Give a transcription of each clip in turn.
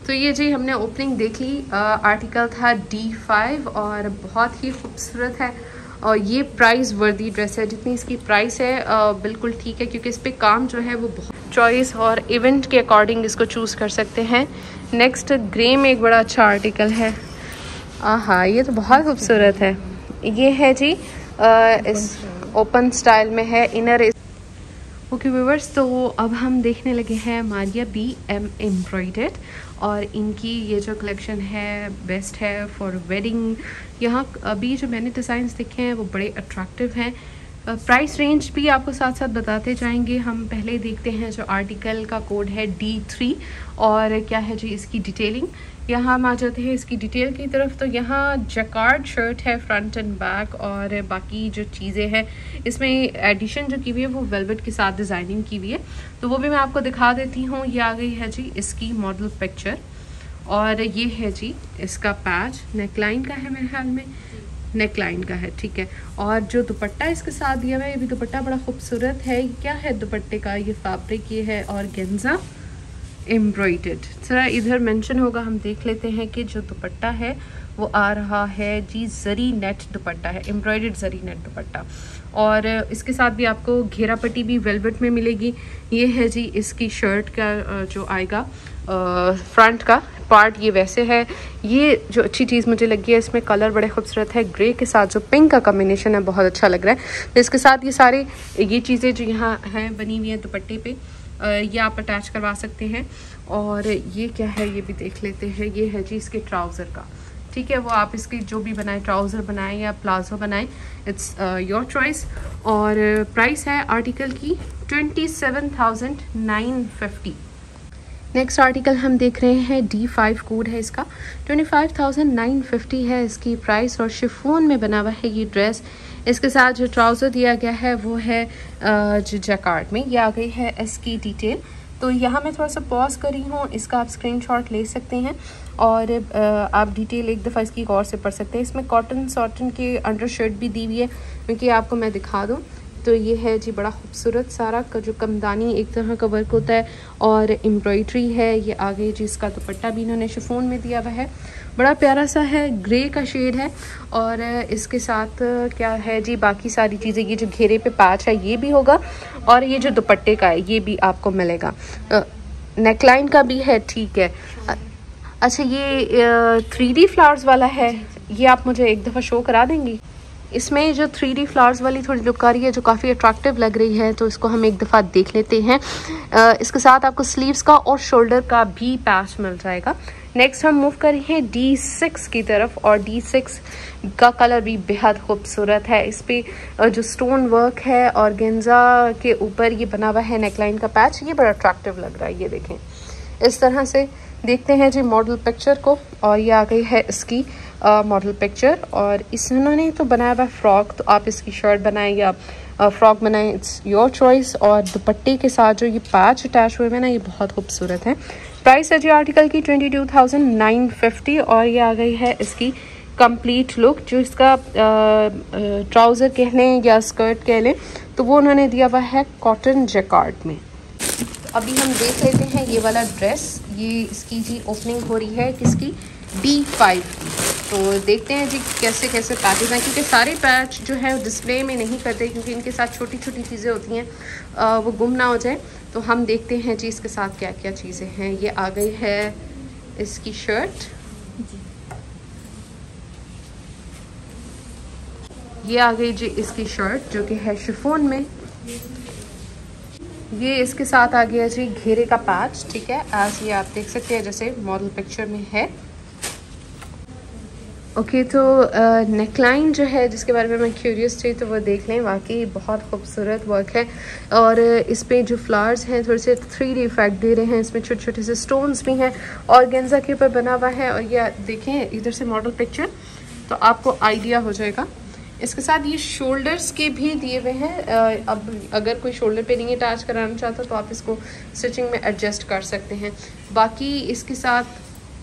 तो ये जी हमने ओपनिंग देख ली। आर्टिकल था D5 और बहुत ही खूबसूरत है और ये प्राइस वर्दी ड्रेस है। जितनी इसकी प्राइस है बिल्कुल ठीक है, क्योंकि इस पे काम जो है वो बहुत चॉइस और इवेंट के अकॉर्डिंग इसको चूज़ कर सकते हैं। नेक्स्ट ग्रे में एक बड़ा अच्छा आर्टिकल है। हाँ ये तो बहुत खूबसूरत है। ये है जी इस ओपन स्टाइल में है, इनर। ओके व्यूअर्स, तो अब हम देखने लगे हैं मारिया BM एम्ब्रॉयडर्ड और इनकी ये जो कलेक्शन है बेस्ट है फॉर वेडिंग। यहाँ अभी जो मैंने डिज़ाइंस देखे हैं वो बड़े अट्रैक्टिव हैं। प्राइस रेंज भी आपको साथ साथ बताते जाएंगे। हम पहले देखते हैं जो आर्टिकल का कोड है D3 और क्या है जी इसकी डिटेलिंग। यहाँ हम आ जाते हैं इसकी डिटेल की तरफ। तो यहाँ जैकार्ड शर्ट है फ्रंट एंड बैक और बाकी जो चीज़ें हैं इसमें एडिशन जो की हुई है वो वेलवेट के साथ डिज़ाइनिंग की हुई है, तो वो भी मैं आपको दिखा देती हूँ। ये आ गई है जी इसकी मॉडल पिक्चर और ये है जी इसका पैच। नेकलाइन का है मेरे ख्याल में, नेकलाइन का है, ठीक है। और जो दुपट्टा इसके साथ दिया हुआ है ये भी दुपट्टा बड़ा खूबसूरत है। क्या है दुपट्टे का ये फैब्रिक, ये है ऑर्गेन्जा एम्ब्रॉयडर्ड। जरा इधर मेंशन होगा, हम देख लेते हैं कि जो दुपट्टा है वो आ रहा है जी जरी नेट दुपट्टा है, एम्ब्रॉयडर्ड जरी नेट दुपट्टा। और इसके साथ भी आपको घेरा पट्टी भी वेलवेट में मिलेगी। ये है जी इसकी शर्ट का जो आएगा फ्रंट का पार्ट, ये वैसे है। ये जो अच्छी चीज़ मुझे लगी है इसमें कलर बड़े खूबसूरत है, ग्रे के साथ जो पिंक का कॉम्बिनेशन है बहुत अच्छा लग रहा है। तो इसके साथ ये सारे ये चीज़ें जो यहाँ हैं बनी हुई हैं दुपट्टे पे, ये आप अटैच करवा सकते हैं। और ये क्या है ये भी देख लेते हैं। ये है जी इसके ट्राउज़र का, ठीक है। वो आप इसकी जो भी बनाएं, ट्राउज़र बनाएं या प्लाजो बनाएं, इट्स योर चॉइस। और प्राइस है आर्टिकल की 27,950। नेक्स्ट आर्टिकल हम देख रहे हैं D5 कोड है इसका, 25,950 है इसकी प्राइस और शिफॉन में बना हुआ है ये ड्रेस। इसके साथ जो ट्राउज़र दिया गया है वो है जो जैकार्ड में। ये आ गई है इसकी डिटेल। तो यहाँ मैं थोड़ा सा पॉज करी हूँ, इसका आप स्क्रीनशॉट ले सकते हैं और आप डिटेल एक दफ़ा इसकी गौर से पढ़ सकते हैं। इसमें कॉटन सॉटन के अंडर शर्ट भी दी हुई है, क्योंकि आपको मैं दिखा दूँ। तो ये है जी बड़ा खूबसूरत सारा का जो कमदानी एक तरह का वर्क होता है और एम्ब्रॉयडरी है। ये आगे जी इसका दुपट्टा भी इन्होंने शिफॉन में दिया हुआ है, बड़ा प्यारा सा है, ग्रे का शेड है। और इसके साथ क्या है जी बाकी सारी चीज़ें, ये जो घेरे पे पैच है ये भी होगा और ये जो दुपट्टे का है ये भी आपको मिलेगा। नेकलाइन का भी है, ठीक है। अच्छा ये 3D फ्लावर्स वाला है, ये आप मुझे एक दफ़ा शो करा देंगी। इसमें जो 3D फ्लावर्स वाली थोड़ी लुक आ रही है जो काफ़ी अट्रैक्टिव लग रही है, तो इसको हम एक दफ़ा देख लेते हैं। इसके साथ आपको स्लीव्स का और शोल्डर का भी पैच मिल जाएगा। नेक्स्ट हम मूव कर रहे हैं D6 की तरफ और D6 का कलर भी बेहद खूबसूरत है। इस पर जो स्टोन वर्क है और गेंजा के ऊपर ये बना हुआ है नेकलाइन का पैच, ये बड़ा अट्रैक्टिव लग रहा है। ये देखें इस तरह से। देखते हैं जी मॉडल पिक्चर को और ये आ गई है इसकी मॉडल पिक्चर। और इन्होंने तो बनाया हुआ फ्रॉक, तो आप इसकी शर्ट बनाएं या फ्रॉक बनाएं, इट्स योर चॉइस। और दुपट्टे के साथ जो ये पैच अटैच हुए हैं ना ये बहुत खूबसूरत है। प्राइस है जी आर्टिकल की 22,950 और ये आ गई है इसकी कंप्लीट लुक। जो इसका ट्राउज़र कह लें या स्कर्ट कह लें तो वो उन्होंने दिया हुआ है कॉटन जैकार्ड में। अभी हम देख लेते हैं ये वाला ड्रेस। ये इसकी जी ओपनिंग हो रही है किसकी, D5 की। तो देखते हैं जी कैसे कैसे पैचेस हैं, क्योंकि सारे पैच जो है डिस्प्ले में नहीं करते क्योंकि इनके साथ छोटी छोटी चीज़ें होती हैं वो गुम ना हो जाए। तो हम देखते हैं जी इसके साथ क्या क्या चीज़ें हैं। ये आ गई है इसकी शर्ट, ये आ गई जी इसकी शर्ट जो कि है शिफॉन में। ये इसके साथ आ गया जी घेरे का पैच, ठीक है, एज ये आप देख सकते हैं जैसे मॉडल पिक्चर में है। ओके तो नेकलाइन जो है जिसके बारे में मैं क्यूरियस थी तो वो देख लें, वाकई बहुत खूबसूरत वर्क है। और इस पे जो फ्लावर्स हैं थोड़े से 3D इफेक्ट दे रहे हैं, इसमें छोटे छोटे से स्टोन्स भी हैं और गेंजा के ऊपर बना हुआ है। और ये देखें इधर से मॉडल पिक्चर तो आपको आइडिया हो जाएगा। इसके साथ ये शोल्डर्स के भी दिए हुए हैं। अब अगर कोई शोल्डर पे नहीं अटैच कराना चाहता तो आप इसको स्टिचिंग में एडजस्ट कर सकते हैं। बाकी इसके साथ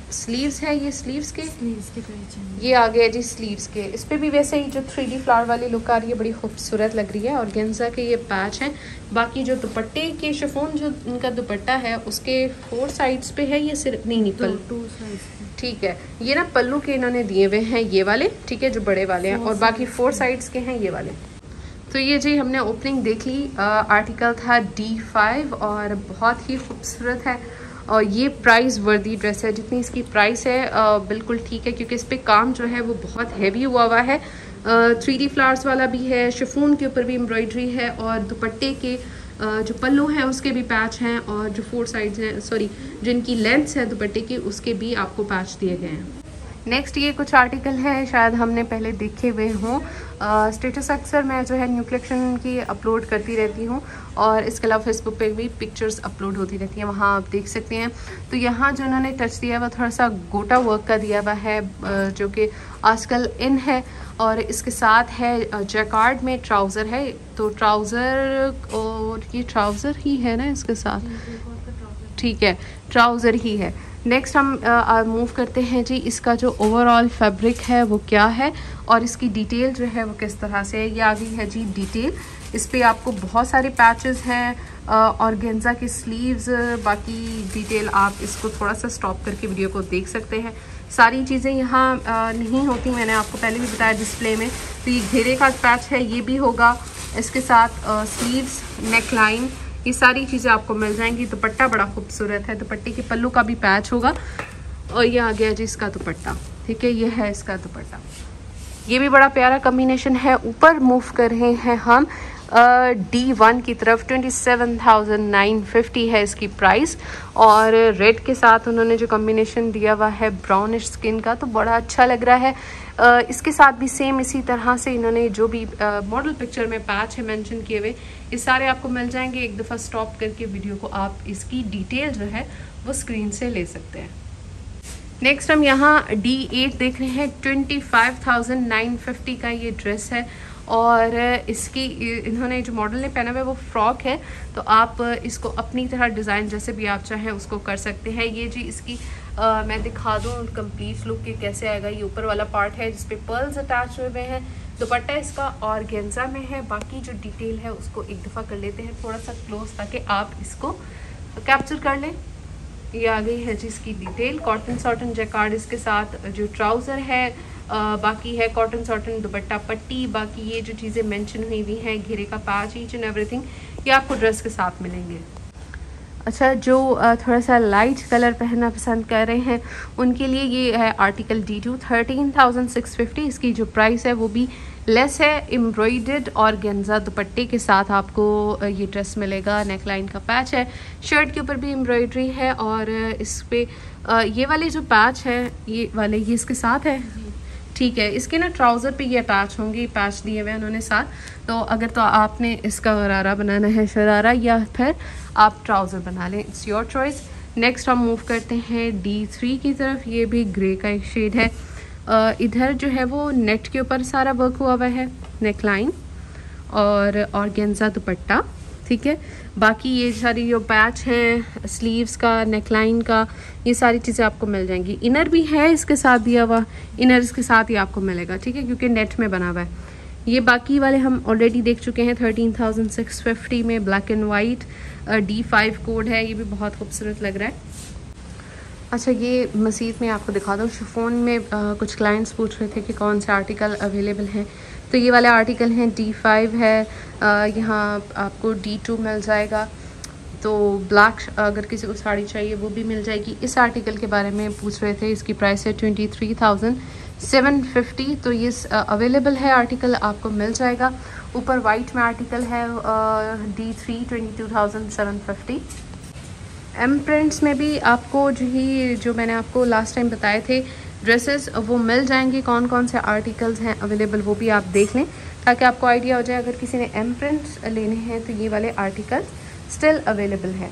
स्लीव्स है, ये स्लीव्स के पैच हैं। ये आ गया जी स्लीव्स के। इस पे भी वैसे ही जो 3D फ्लावर वाली लुक आ रही है, बड़ी खूबसूरत लग रही है। और गेंजा के ये पैच हैं। बाकी जो दुपट्टे के शिफॉन जो इनका दुपट्टा है उसके 4 साइड्स पे है, ये सिर्फ नहीं टू साइड्स। ठीक है, ये ना पल्लू के इन्होंने दिए हुए हैं ये वाले, ठीक है, जो बड़े वाले हैं, और बाकी 4 साइड्स के हैं ये वाले। तो ये जी हमने ओपनिंग देख ली। आर्टिकल था D5 और बहुत ही खूबसूरत है। और ये प्राइस वर्दी ड्रेस है, जितनी इसकी प्राइस है बिल्कुल ठीक है, क्योंकि इस पे काम जो है वो बहुत हैवी हुआ हुआ है। 3D फ्लावर्स वाला भी है, शिफॉन के ऊपर भी एम्ब्रॉयडरी है, और दुपट्टे के जो पल्लू हैं उसके भी पैच हैं, और जो 4 साइड्स हैं, सॉरी जिनकी लेंथ्स है दुपट्टे की उसके भी आपको पैच दिए गए हैं। नेक्स्ट ये कुछ आर्टिकल है शायद हमने पहले देखे हुए हों। स्टेटस अक्सर मैं जो है न्यू कलेक्शन की अपलोड करती रहती हूँ, और इसके अलावा फेसबुक पे भी पिक्चर्स अपलोड होती रहती हैं, वहाँ आप देख सकते हैं। तो यहाँ जो उन्होंने टच दिया हुआ थोड़ा सा गोटा वर्क का दिया हुआ है, जो कि आजकल इन है। और इसके साथ है जैकार्ड में ट्राउज़र है, तो ट्राउज़र, और ये ट्राउज़र ही है ना इसके साथ, ठीक है, ट्राउज़र ही है। नेक्स्ट हम मूव करते हैं जी, इसका जो ओवरऑल फैब्रिक है वो क्या है, और इसकी डिटेल जो है वो किस तरह से है। ये आ गई है जी डिटेल। इस पे आपको बहुत सारे पैचेस हैं और गेंजा की स्लीव्स। बाकी डिटेल आप इसको थोड़ा सा स्टॉप करके वीडियो को देख सकते हैं। सारी चीज़ें यहाँ नहीं होती, मैंने आपको पहले भी बताया डिस्प्ले में। तो ये घेरे का पैच है, ये भी होगा। इसके साथ स्लीव्स, नेक लाइन, ये सारी चीज़ें आपको मिल जाएंगी। दुपट्टा बड़ा खूबसूरत है, दुपट्टे के पल्लू का भी पैच होगा। और ये आ गया जी इसका दुपट्टा, ठीक है, ये है इसका दुपट्टा। ये भी बड़ा प्यारा कॉम्बिनेशन है। ऊपर मूव कर रहे हैं हम D1 की तरफ। 27,950 है इसकी प्राइस। और रेड के साथ उन्होंने जो कॉम्बिनेशन दिया हुआ है ब्राउनिश स्किन का, तो बड़ा अच्छा लग रहा है। इसके साथ भी सेम इसी तरह से इन्होंने जो भी मॉडल पिक्चर में पैच है मेंशन किए हुए, ये सारे आपको मिल जाएंगे। एक दफ़ा स्टॉप करके वीडियो को आप इसकी डिटेल जो है वो स्क्रीन से ले सकते हैं। नेक्स्ट हम यहाँ D8 देख रहे हैं। 25,950 का ये ड्रेस है, और इसकी इन्होंने जो मॉडल ने पहना हुआ है वो फ्रॉक है, तो आप इसको अपनी तरह डिज़ाइन जैसे भी आप चाहें उसको कर सकते हैं। ये जी इसकी मैं दिखा दूँ कंप्लीट लुक के कैसे आएगा। ये ऊपर वाला पार्ट है जिसपे पर्ल्स अटैच हुए हैं। दुपट्टा इसका और गेंजा में है। बाकी जो डिटेल है उसको एक दफ़ा कर लेते हैं थोड़ा सा क्लोज, ताकि आप इसको कैप्चर कर लें। ये आ गई है जिसकी डिटेल। कॉटन सॉटन जैकार्ड इसके साथ जो ट्राउज़र है, बाकी है कॉटन सॉटन दुपट्टा पट्टी। बाकी ये जो चीज़ें मेंशन हुई हुई हैं, घेरे का पैच, ईच एंड एवरीथिंग, ये आपको ड्रेस के साथ मिलेंगे। अच्छा, जो थोड़ा सा लाइट कलर पहनना पसंद कर रहे हैं उनके लिए ये है आर्टिकल D2। 13,650 इसकी जो प्राइस है वो भी लेस है। एम्ब्रॉयडर्ड और गेंजा दुपट्टे के साथ आपको ये ड्रेस मिलेगा। नेक लाइन का पैच है, शर्ट के ऊपर भी एम्ब्रॉयडरी है, और इस पे ये वाले जो पैच है ये वाले ये इसके साथ है, ठीक है। इसके ना ट्राउज़र पे ये अटैच होंगे, पैच दिए हुए हैं उन्होंने साथ। तो अगर तो आपने इसका गरारा बनाना है, शरारा, या फिर आप ट्राउज़र बना लें, इट्स योर चॉइस। नेक्स्ट हम मूव करते हैं D3 की तरफ। ये भी ग्रे का एक शेड है। इधर जो है वो नेट के ऊपर सारा वर्क हुआ हुआ है, नेक लाइन और ऑर्गेन्जा दुपट्टा, ठीक है। बाकी ये सारी जो पैच हैं स्लीव्स का, नेक लाइन का, ये सारी चीज़ें आपको मिल जाएंगी। इनर भी है इसके साथ दिया हुआ, इनर इसके साथ ही आपको मिलेगा, ठीक है, क्योंकि नेट में बना हुआ है। ये बाकी वाले हम ऑलरेडी देख चुके हैं। 13,650 में black and white D5 code है, ये भी बहुत खूबसूरत लग रहा है। अच्छा, ये मज़ीद मैं आपको दिखा दूँ। शिफॉन में कुछ क्लाइंट्स पूछ रहे थे कि कौन से आर्टिकल अवेलेबल हैं, तो ये वाले आर्टिकल हैं। D5 है, यहाँ आपको D2 मिल जाएगा। तो ब्लैक अगर किसी को साड़ी चाहिए वो भी मिल जाएगी। इस आर्टिकल के बारे में पूछ रहे थे, इसकी प्राइस है 23,750। तो ये अवेलेबल है, आर्टिकल आपको मिल जाएगा। ऊपर वाइट में आर्टिकल है D3 22,750। एम प्रिंट्स में भी आपको जो मैंने आपको लास्ट टाइम बताए थे ड्रेसेस, वो मिल जाएंगे। कौन कौन से आर्टिकल्स हैं अवेलेबल वो भी आप देख लें, ताकि आपको आइडिया हो जाए। अगर किसी ने एम प्रिंट्स लेने हैं तो ये वाले आर्टिकल स्टिल अवेलेबल है।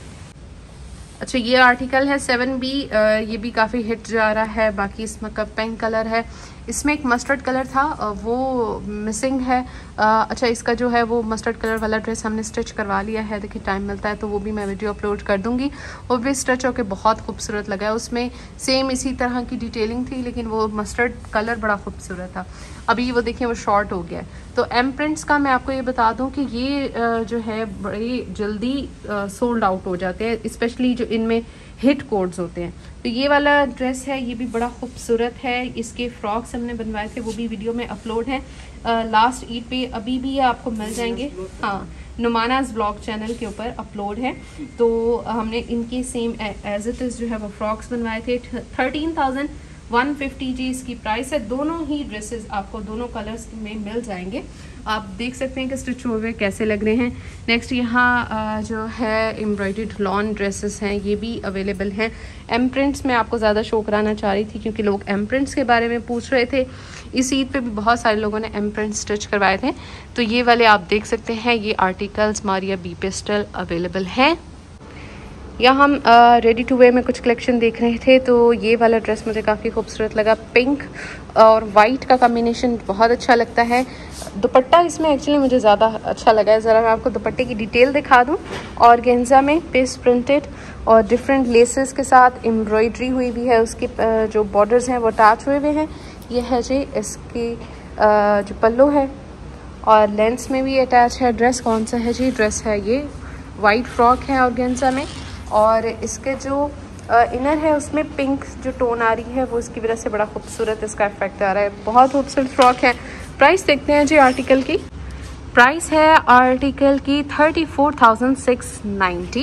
अच्छा, ये आर्टिकल है 7B, ये भी काफ़ी हिट जा रहा है। बाकी इसमें का पिंक कलर है, इसमें एक मस्टर्ड कलर था वो मिसिंग है। अच्छा, इसका जो है वो मस्टर्ड कलर वाला ड्रेस हमने स्टिच करवा लिया है। देखिए टाइम मिलता है तो वो भी मैं वीडियो अपलोड कर दूँगी। वो भी स्टिच होकर बहुत खूबसूरत लगा है। उसमें सेम इसी तरह की डिटेलिंग थी, लेकिन वो मस्टर्ड कलर बड़ा खूबसूरत था। अभी वो देखिए वो शॉर्ट हो गया है। तो एम प्रिंट्स का मैं आपको ये बता दूं कि ये जो है बड़ी जल्दी सोल्ड आउट हो जाते हैं, स्पेशली जो इनमें हिट कोड्स होते हैं। तो ये वाला ड्रेस है, ये भी बड़ा खूबसूरत है। इसके फ्रॉक्स हमने बनवाए थे, वो भी वीडियो में अपलोड है लास्ट ईद पे, अभी भी ये आपको मिल जाएंगे। हाँ, नुमानाज ब्लॉग चैनल के ऊपर अपलोड है। तो हमने इनके सेम एज इट इज़ जो है वो फ्रॉक्स बनवाए थे। 13,150 जी इसकी प्राइस है। दोनों ही ड्रेसेस आपको दोनों कलर्स में मिल जाएंगे। आप देख सकते हैं कि स्टिच हुए कैसे लग रहे हैं। नेक्स्ट यहाँ जो है एम्ब्रॉयडर्ड लॉन ड्रेसेस हैं, ये भी अवेलेबल हैं। एम प्रिंट्स में आपको ज़्यादा शो कराना चाह रही थी क्योंकि लोग एम प्रिंट्स के बारे में पूछ रहे थे। इस ईद पे भी बहुत सारे लोगों ने एम प्रिंट स्टिच करवाए थे। तो ये वाले आप देख सकते हैं, ये articles Maria B pastel available हैं। यहाँ हम रेडी टू वेयर में कुछ कलेक्शन देख रहे थे, तो ये वाला ड्रेस मुझे काफ़ी खूबसूरत लगा। पिंक और वाइट का कॉम्बिनेशन बहुत अच्छा लगता है। दुपट्टा इसमें एक्चुअली मुझे ज़्यादा अच्छा लगा है। ज़रा मैं आपको दुपट्टे की डिटेल दिखा दूँ। ऑर्गेन्जा में पेस्ट प्रिंटेड और डिफरेंट लेसेस के साथ एम्ब्रॉयडरी हुई भी है। उसके जो बॉर्डर्स हैं वो अटैच हुए हुए हैं। ये है जी इसकी जो पल्लू है और लेंस में भी अटैच है। ड्रेस कौन सा है जी? ड्रेस है ये वाइट फ्रॉक है ऑर्गेन्जा में, और इसके जो इनर है उसमें पिंक जो टोन आ रही है वो इसकी वजह से बड़ा खूबसूरत इसका इफेक्ट आ रहा है। बहुत खूबसूरत फ्रॉक है। प्राइस देखते हैं जी आर्टिकल की। प्राइस है आर्टिकल की 34,690।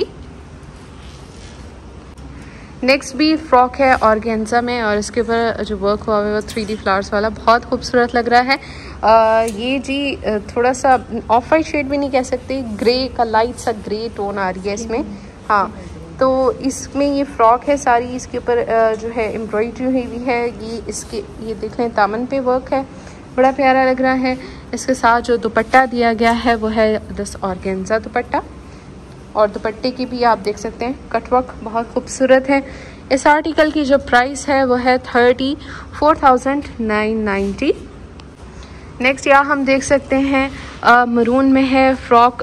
नेक्स्ट भी फ्रॉक है ऑर्गेन्जा में और इसके ऊपर जो वर्क हुआ है वो 3D फ्लावर्स वाला बहुत खूबसूरत लग रहा है। ये जी थोड़ा सा ऑफ वाइट शेड भी नहीं कह सकते, ग्रे का लाइट सा ग्रे टोन आ रही है इसमें। हाँ, तो इसमें ये फ्रॉक है सारी, इसके ऊपर जो है एम्ब्रॉयडरी हुई हुई है। ये देख लें दामन पे वर्क है, बड़ा प्यारा लग रहा है। इसके साथ जो दुपट्टा दिया गया है वो है दिस ऑर्गेन्जा दुपट्टा, और दुपट्टे की भी आप देख सकते हैं कटवर्क बहुत खूबसूरत है। इस आर्टिकल की जो प्राइस है वो है 34,990। नेक्स्ट यहाँ हम देख सकते हैं मरून में है फ्रॉक,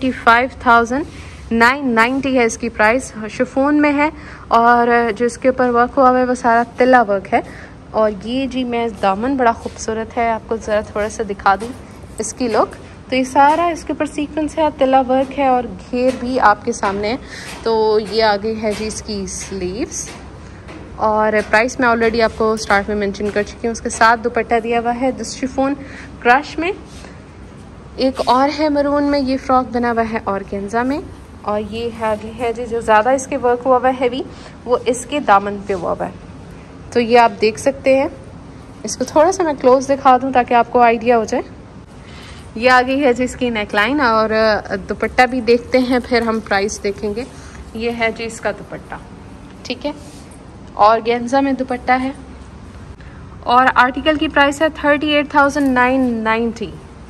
25,990 है इसकी प्राइस। शिफॉन में है और जो इसके ऊपर वर्क हुआ है वो सारा तिल्ला वर्क है। और ये जी मैं दामन बड़ा खूबसूरत है, आपको ज़रा थोड़ा सा दिखा दूँ इसकी लुक। तो ये सारा इसके ऊपर सीक्वेंस है, तिल्ला वर्क है और घेर भी आपके सामने है। तो ये आगे है जी इसकी स्लीव्स, और प्राइस मैं ऑलरेडी आपको स्टार्ट में मेंशन कर चुकी हूँ। उसके साथ दुपट्टा दिया हुआ है दिस शिफॉन क्रश में। एक और है मरून में, ये फ्रॉक बना हुआ है ऑर्गेन्जा में, और ये आगे है जी जो ज़्यादा इसके वर्क हुआ हुआ है हैवी, वो इसके दामन पे हुआ हुआ है। तो ये आप देख सकते हैं। इसको थोड़ा सा मैं क्लोज दिखा दूँ ताकि आपको आइडिया हो जाए। ये आगे है जी इसकी नेकलाइन, और दुपट्टा भी देखते हैं फिर हम प्राइस देखेंगे। ये है जी इसका दुपट्टा, ठीक है, ऑर्गेन्जा में दुपट्टा है और आर्टिकल की प्राइस है 38,990।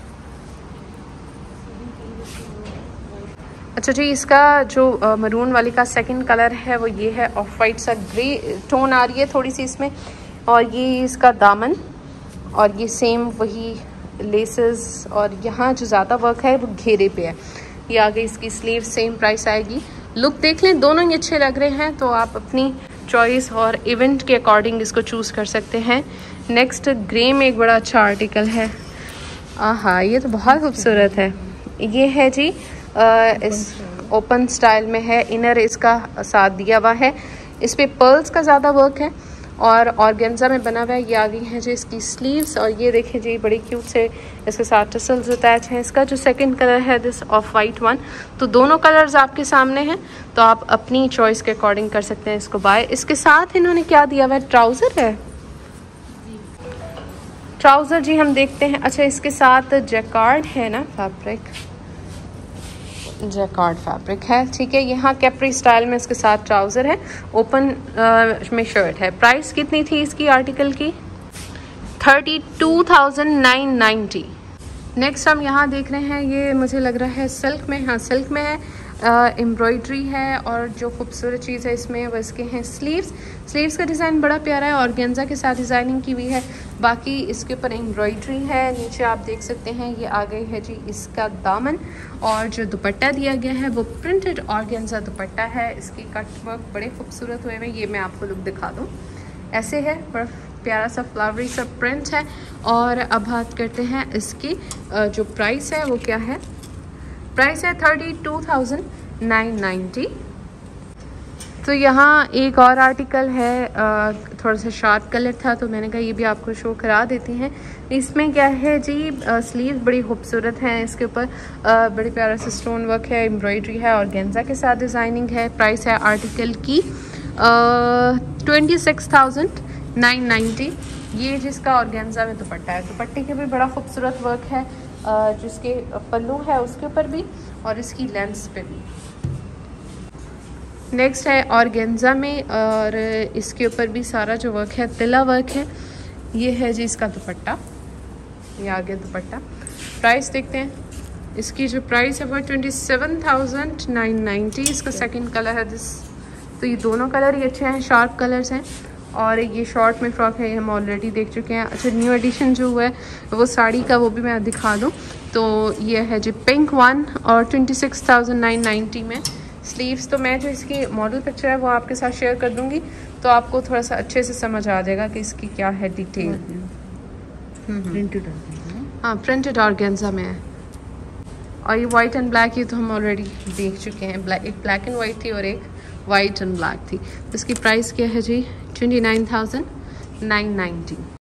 अच्छा जी, इसका जो मरून वाली का सेकंड कलर है वो ये है, ऑफ वाइट सा ग्रे टोन आ रही है थोड़ी सी इसमें, और ये इसका दामन, और ये सेम वही लेसेस, और यहाँ जो ज़्यादा वर्क है वो घेरे पे है। ये आगे इसकी स्लीव, सेम प्राइस आएगी। लुक देख लें, दोनों ही अच्छे लग रहे हैं, तो आप अपनी चॉइस और इवेंट के अकॉर्डिंग इसको चूज़ कर सकते हैं। नेक्स्ट ग्रे में एक बड़ा अच्छा आर्टिकल है। हाँ, ये तो बहुत खूबसूरत है। ये है जी इस ओपन स्टाइल में है, इनर इसका साथ दिया हुआ है, इस पे पर्ल्स का ज़्यादा वर्क है और ऑर्गेन्जा में बना हुआ है। ये आगे है जो इसकी स्लीव्स, और ये देखें जी बड़ी क्यूट से इसके साथ टसल्स अटैच हैं। इसका जो सेकंड कलर है दिस ऑफ वाइट वन, तो दोनों कलर्स आपके सामने हैं, तो आप अपनी चॉइस के अकॉर्डिंग कर सकते हैं इसको बाय। इसके साथ इन्होंने क्या दिया हुआ है, ट्राउज़र है, ट्राउज़र जी हम देखते हैं। अच्छा, इसके साथ जैकार्ड है ना, फैब्रिक जैकार्ड फैब्रिक है, ठीक है। यहाँ कैप्री स्टाइल में इसके साथ ट्राउज़र है, ओपन में शर्ट है। प्राइस कितनी थी इसकी आर्टिकल की? 32,990। नेक्स्ट हम यहाँ देख रहे हैं, ये मुझे लग रहा है सिल्क में, हाँ सिल्क में है। एम्ब्रॉयडरी है और जो खूबसूरत चीज़ है इसमें वो इसके हैं स्लीव्स का डिज़ाइन बड़ा प्यारा है, ऑर्गेन्जा के साथ डिज़ाइनिंग की हुई है। बाकी इसके ऊपर एम्ब्रॉयडरी है, नीचे आप देख सकते हैं ये आ गई है जी इसका दामन, और जो दुपट्टा दिया गया है वो प्रिंटेड ऑर्गेन्जा दुपट्टा है। इसकी कट वर्क बड़े खूबसूरत हुए हैं, ये मैं आपको लुक दिखा दूँ, ऐसे है, बड़ा प्यारा सा फ्लावरी सा प्रिंट है। और अब बात करते हैं इसकी जो प्राइस है वो क्या है। प्राइस है 32,990। तो यहाँ एक और आर्टिकल है, थोड़ा सा शार्प कलर था तो मैंने कहा ये भी आपको शो करा देती हैं। इसमें क्या है जी, स्लीव बड़ी खूबसूरत हैं, इसके ऊपर बड़ी प्यारा सा स्टोन वर्क है, एम्ब्रॉयडरी है, ऑर्गेन्जा के साथ डिज़ाइनिंग है। प्राइस है आर्टिकल की 26,990। ये जिसका ऑर्गेन्जा में दुपट्टा है, दुपट्टे के भी बड़ा खूबसूरत वर्क है, जिसके पल्लू है उसके ऊपर भी और इसकी लेंस पे भी। नेक्स्ट है ऑर्गेन्जा में, और इसके ऊपर भी सारा जो वर्क है तिला वर्क है। ये है जी इसका दुपट्टा, ये आगे दुपट्टा। प्राइस देखते हैं, इसकी जो प्राइस है वो 27,990। इसका सेकंड कलर है दिस, तो ये दोनों कलर ही अच्छे हैं, शार्प कलर्स हैं। और ये शॉर्ट में फ्रॉक है, ये हम ऑलरेडी देख चुके हैं। अच्छा, न्यू एडिशन जो हुआ है वो साड़ी का, वो भी मैं दिखा दूँ तो ये है जी पिंक वन, और 26,990 में। स्लीव्स तो मैं जो इसकी मॉडल पिक्चर है वो आपके साथ शेयर कर दूंगी, तो आपको थोड़ा सा अच्छे से समझ आ जाएगा कि इसकी क्या है डिटेल। प्रिंटेड हाँ, प्रिंटेड ऑर्गेन्जा में है। और ये वाइट एंड ब्लैक, ये तो हम ऑलरेडी देख चुके हैं। एक ब्लैक एंड वाइट थी और एक वाइट एंड ब्लैक थी। इसकी प्राइस क्या है जी 29,990।